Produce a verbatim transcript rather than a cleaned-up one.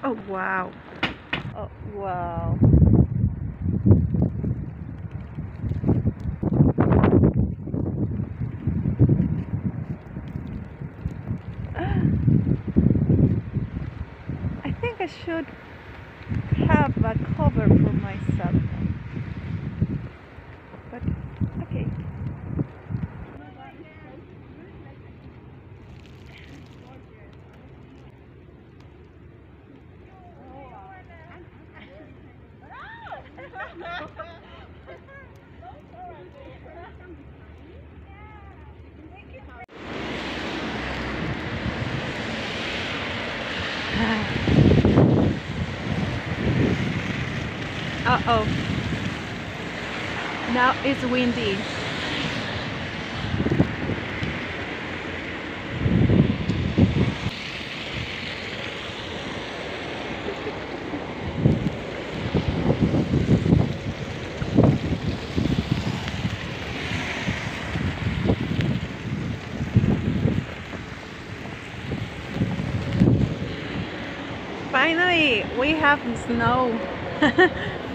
Oh wow. Oh wow. I think I should have a cover for myself. But okay. Uh-oh. Now it's windy. Finally, we have snow.